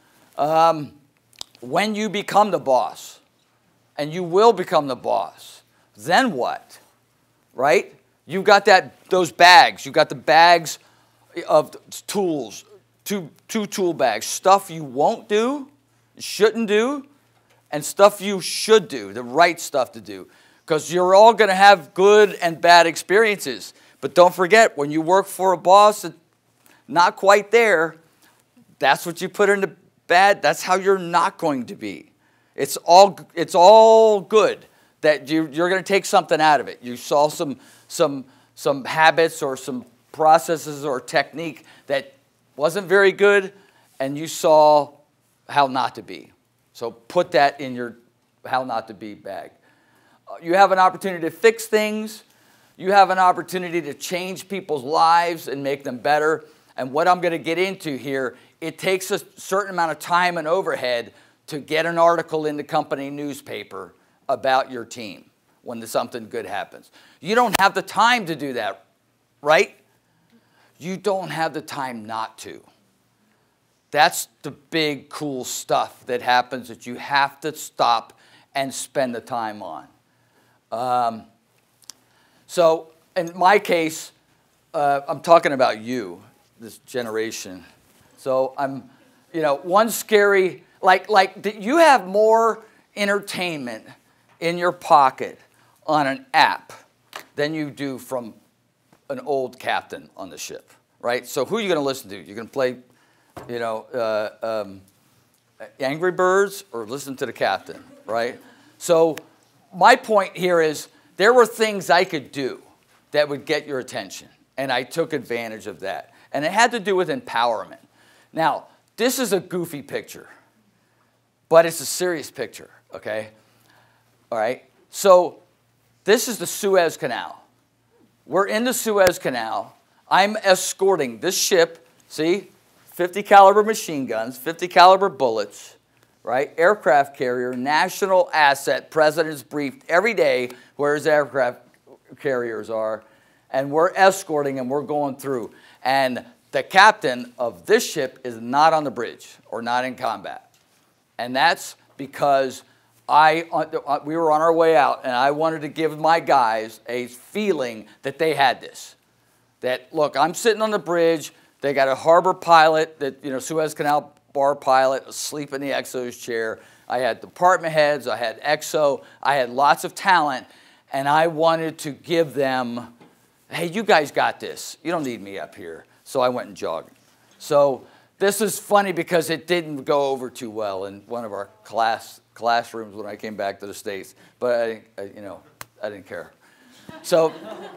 Um, when you become the boss, and you will become the boss, then what, right? You've got that, those bags. You've got the bags of tools, two, two tool bags, stuff you won't do, shouldn't do, and stuff you should do, the right stuff to do. Because you're all going to have good and bad experiences. But don't forget, when you work for a boss that's not quite there, that's what you put in the bad. That's how you're not going to be. It's all, it's all good that you, you're going to take something out of it. You saw some, some, some habits or some processes or technique that wasn't very good, and you saw how not to be. So put that in your how not to be bag. You have an opportunity to fix things. You have an opportunity to change people's lives and make them better. And what I'm going to get into here, it takes a certain amount of time and overhead to get an article in the company newspaper about your team when something good happens. You don't have the time to do that, right? You don't have the time not to. That's the big, cool stuff that happens that you have to stop and spend the time on. Um, so in my case, uh, I'm talking about you, this generation. So I'm, you know, one scary, like, like you have more entertainment in your pocket on an app than you do from an old captain on the ship, right? So who are you going to listen to? You're going to play, you know, uh, um, Angry Birds or listen to the captain, right? So my point here is there were things I could do that would get your attention, and I took advantage of that. And it had to do with empowerment. Now, this is a goofy picture, but it's a serious picture, okay? All right? So this is the Suez Canal. We're in the Suez Canal. I'm escorting this ship, see, fifty caliber machine guns, fifty caliber bullets, right? Aircraft carrier, national asset, president's briefed every day where his aircraft carriers are, and we're escorting and we're going through. And the captain of this ship is not on the bridge or not in combat. And that's because I, uh, we were on our way out, and I wanted to give my guys a feeling that they had this. That, look, I'm sitting on the bridge. They got a harbor pilot, that you know, Suez Canal bar pilot, asleep in the X O's chair. I had department heads. I had X O. I had lots of talent, and I wanted to give them, hey, you guys got this. You don't need me up here. So I went and jogged. So this is funny because it didn't go over too well in one of our class classrooms when I came back to the States. But I, I you know, I didn't care. So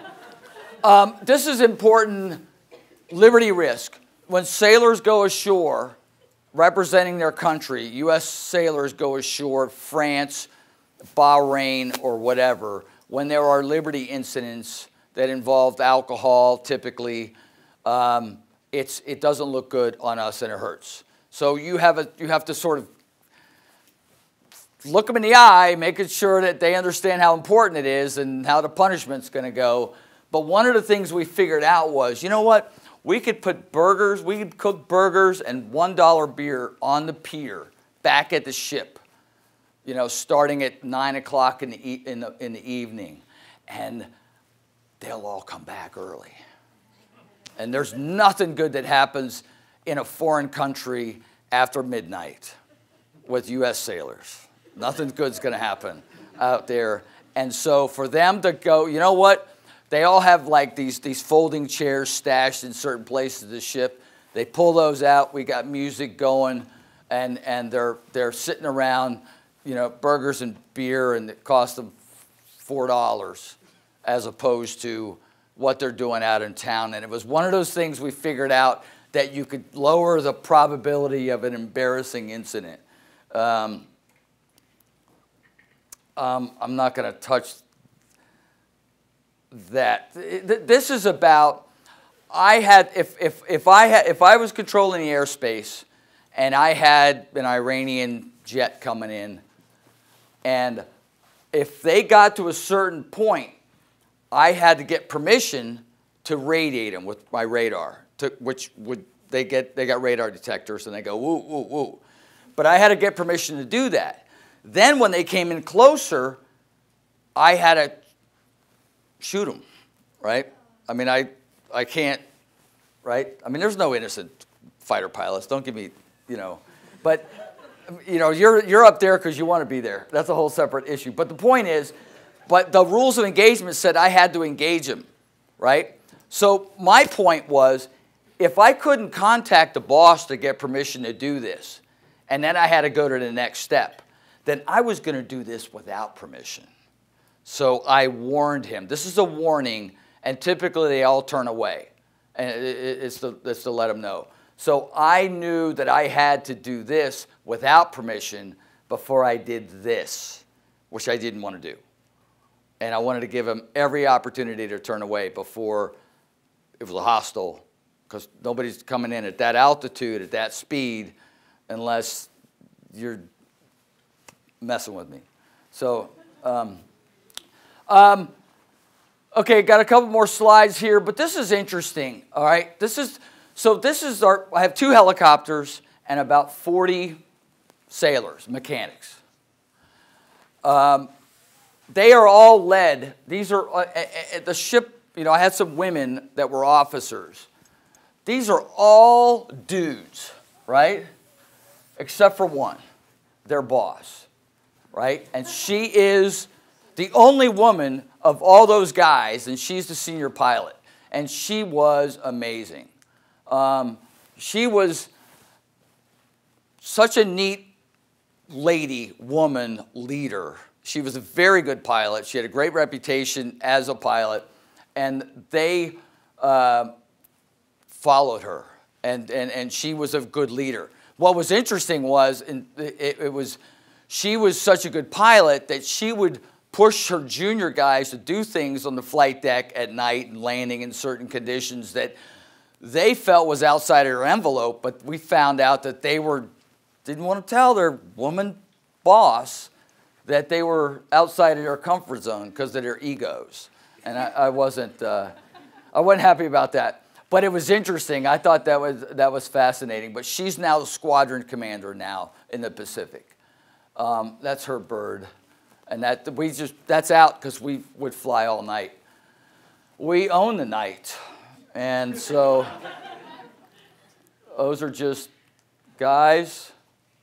um, this is important. Liberty risk. When sailors go ashore representing their country, U S sailors go ashore, France, Bahrain, or whatever, when there are liberty incidents that involved alcohol, typically, um, it's, it doesn't look good on us and it hurts. So you have, a, you have to sort of look them in the eye, making sure that they understand how important it is and how the punishment's going to go. But one of the things we figured out was, you know what? We could put burgers, we could cook burgers and one dollar beer on the pier back at the ship, you know, starting at nine o'clock in the, e in, the, in the evening. And they'll all come back early. And there's nothing good that happens in a foreign country after midnight with U S sailors. Nothing good's going to happen out there. And so for them to go, you know what? They all have like these, these folding chairs stashed in certain places of the ship. They pull those out. We got music going, and, and they're, they're sitting around, you know, burgers and beer, and it costs them four dollars as opposed to what they're doing out in town. And it was one of those things we figured out that you could lower the probability of an embarrassing incident. Um, um, I'm not going to touch that. This is about, I had, if, if, if, I had, if I was controlling the airspace and I had an Iranian jet coming in, and if they got to a certain point, I had to get permission to radiate them with my radar, to, which would, they, get, they got radar detectors and they go, woo, woo, woo. But I had to get permission to do that. Then when they came in closer, I had to shoot them, right? I mean, I, I can't, right? I mean, there's no innocent fighter pilots. Don't give me, you know. But, you know, you're, you're up there because you want to be there. That's a whole separate issue. But the point is, but the rules of engagement said I had to engage him, right? So my point was, if I couldn't contact the boss to get permission to do this, and then I had to go to the next step, then I was going to do this without permission. So I warned him. This is a warning, and typically they all turn away. And it's to, it's to let them know. So I knew that I had to do this without permission before I did this, which I didn't want to do. And I wanted to give him every opportunity to turn away before it was a hostile, because nobody's coming in at that altitude, at that speed, unless you're messing with me. So, um, um, okay, got a couple more slides here, but this is interesting, all right? This is, so this is our, I have two helicopters and about forty sailors, mechanics. Um, they are all led, these are, uh, at the ship, you know, I had some women that were officers. These are all dudes, right? Except for one, their boss, right? And she is the only woman of all those guys, and she's the senior pilot. And she was amazing. Um, she was such a neat lady, woman, leader. She was a very good pilot. She had a great reputation as a pilot. And they uh, followed her, and, and, and she was a good leader. What was interesting was, in, it, it was, she was such a good pilot that she would push her junior guys to do things on the flight deck at night and landing in certain conditions that they felt was outside of her envelope, but we found out that they were, didn't want to tell their woman boss that they were outside of their comfort zone because of their egos. And I, I wasn't, uh, I wasn't happy about that. But it was interesting. I thought that was, that was fascinating. But she's now the squadron commander now in the Pacific. Um, that's her bird. And that, we just, that's out because we would fly all night. We own the night. And so those are just guys.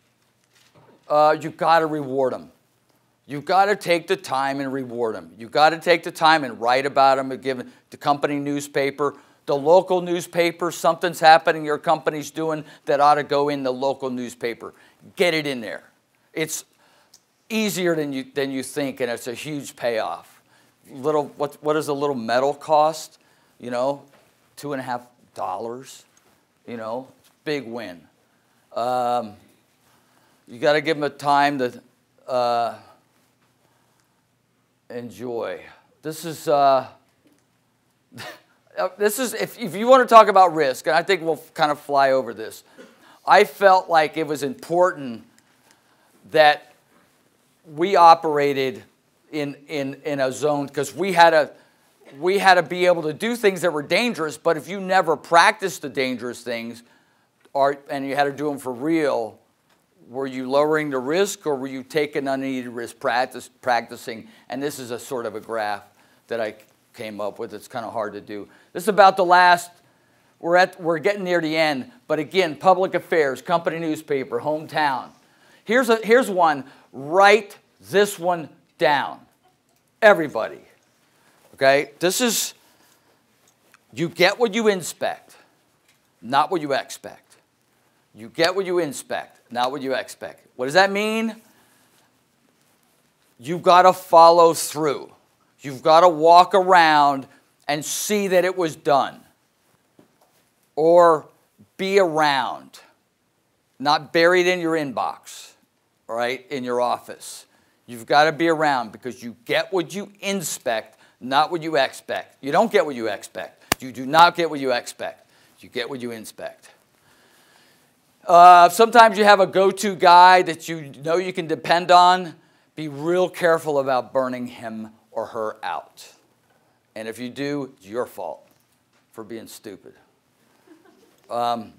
Uh, you got to reward them. You've got to take the time and reward them. You've got to take the time and write about them and give the company newspaper, the local newspaper, something's happening your company's doing that ought to go in the local newspaper. Get it in there. It's easier than you, than you think, and it's a huge payoff. Little, what, what does a little medal cost? You know, two and a half dollars. You know, it's a big win. Um, you got to give them a time to uh, enjoy. This is, uh, this is if, if you want to talk about risk, and I think we'll kind of fly over this, I felt like it was important that we operated in, in, in a zone, because we had a, we had to be able to do things that were dangerous, but if you never practiced the dangerous things, or, and you had to do them for real, were you lowering the risk, or were you taking unneeded risk practice, practicing? And this is a sort of a graph that I came up with. It's kind of hard to do. This is about the last, we're, at, we're getting near the end, but again, public affairs, company newspaper, hometown. Here's, a, here's one. Write this one down. Everybody. Okay? This is, you get what you inspect, not what you expect. You get what you inspect, not what you expect. What does that mean? You've got to follow through. You've got to walk around and see that it was done. Or be around, not buried in your inbox, right, in your office. You've got to be around because you get what you inspect, not what you expect. You don't get what you expect. You do not get what you expect. You get what you inspect. Uh, sometimes you have a go-to guy that you know you can depend on. Be real careful about burning him or her out. And if you do, it's your fault for being stupid. Um,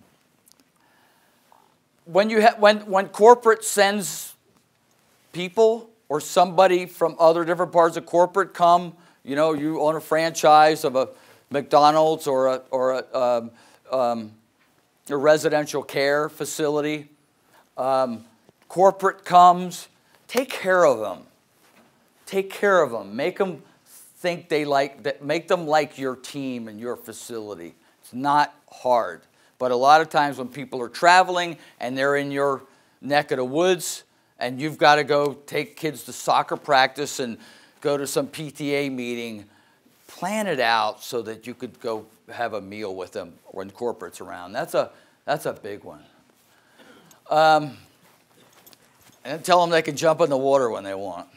when, you ha when, when corporate sends people or somebody from other different parts of corporate come, you know, you own a franchise of a McDonald's or a, or a, um, um, a residential care facility. Um, corporate comes, take care of them. Take care of them. Make them think they like that. Make them like your team and your facility. It's not hard. But a lot of times when people are traveling and they're in your neck of the woods and you've got to go take kids to soccer practice and go to some P T A meeting, plan it out so that you could go have a meal with them when corporate's around. That's a, that's a big one. Um, and tell them they can jump in the water when they want.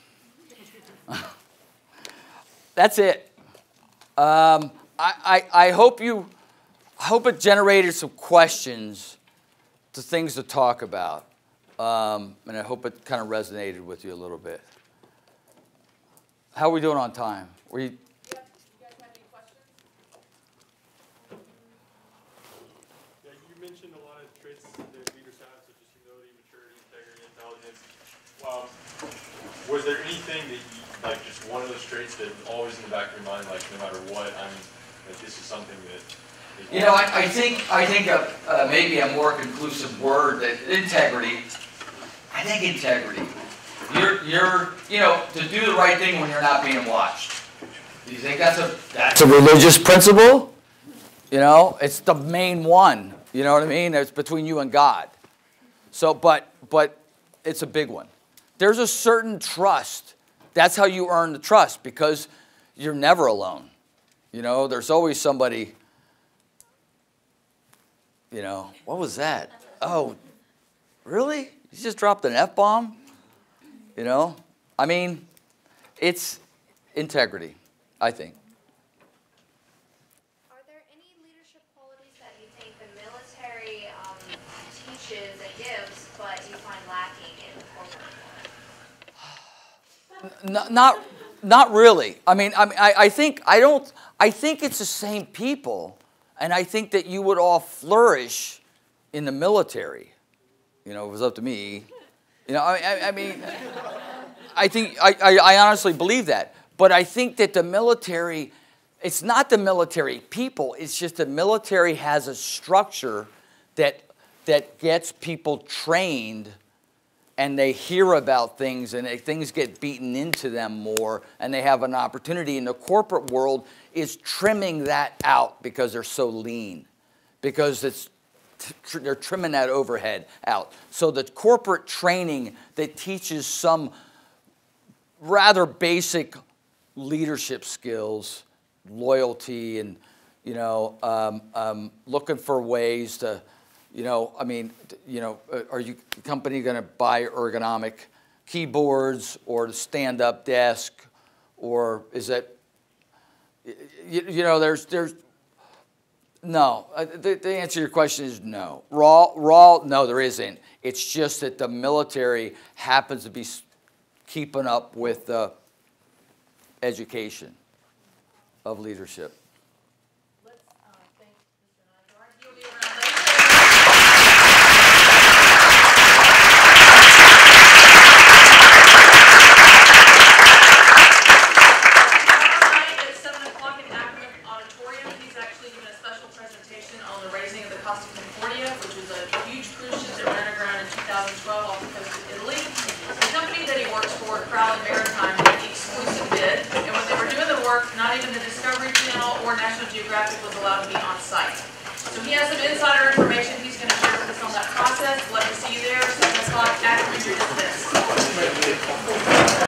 That's it. Um, I, I, I hope you, I hope it generated some questions to things to talk about. Um, and I hope it kind of resonated with you a little bit. How are we doing on time? Were you? Yeah, you guys have any questions? Yeah, you mentioned a lot of traits that leaders have, such as humility, maturity, integrity, intelligence. Um, was there anything that you, like just one of those traits that was always in the back of your mind, like no matter what, I'm, like this is something that. You know, I, I think I think a, uh, maybe a more conclusive word that integrity. I think integrity. You're, you're, you know, to do the right thing when you're not being watched. Do you think that's a that's a religious principle? You know, it's the main one. You know what I mean? It's between you and God. So, but but it's a big one. There's a certain trust. That's how you earn the trust because you're never alone. You know, there's always somebody. You know, what was that? Oh, really? You just dropped an F-bomb? You know, I mean, it's integrity, I think. Are there any leadership qualities that you think the military um, teaches and gives, but you find lacking in the corporate world? Not, not, not really. I mean, I, mean I, I think I don't. I think it's the same people, and I think that you would all flourish in the military. You know, if it was up to me. You know, I, I, I mean, I think, I, I, I honestly believe that. But I think that the military, it's not the military people, it's just the military has a structure that, that gets people trained and they hear about things and they, things get beaten into them more and they have an opportunity. And the corporate world is trimming that out because they're so lean, because it's they're trimming that overhead out. So the corporate training that teaches some rather basic leadership skills, loyalty, and you know, um, um, looking for ways to, you know, I mean, you know, are you the company going to buy ergonomic keyboards or the stand-up desk, or is it, you, you know, there's there's. No, uh, the, the answer to your question is no. Raw, raw, no, there isn't. It's just that the military happens to be keeping up with uh, education. of leadership. Let's uh, thank Mister Nygaard. He'll be around later. At seven o'clock in Ackerman Auditorium, he's actually giving a special presentation on the raising of the Costa Concordia, which was a huge cruise ship that ran aground in two thousand twelve off the coast of Italy. The company that he works for, Crowley Maritime, did the exclusive bid, and when they were doing the work, not even the Discovery Channel or National Geographic was allowed to be on site. So he has some insider information he's going to share with us on that process. Let me see you there.